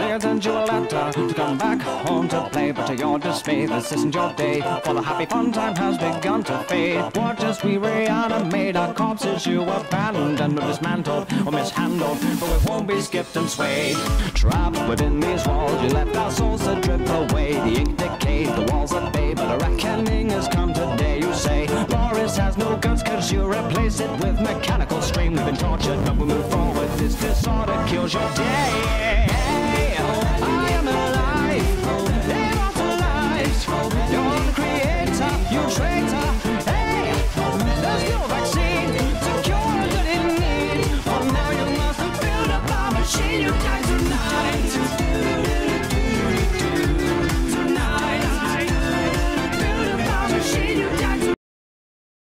Juliet and Julietta to come back home to play, but to your dismay, this isn't your day, for the happy fun time has begun to fade. Watch as we reanimate our corpses you abandoned or dismantled or mishandled, but we won't be skipped and swayed. Trapped within these walls, you left our souls to drip away. The ink decayed, the walls are bay, but a reckoning has come today. You say Boris has no guts cause you replace it with mechanical stream. We've been tortured but we move forward, this disorder kills your day.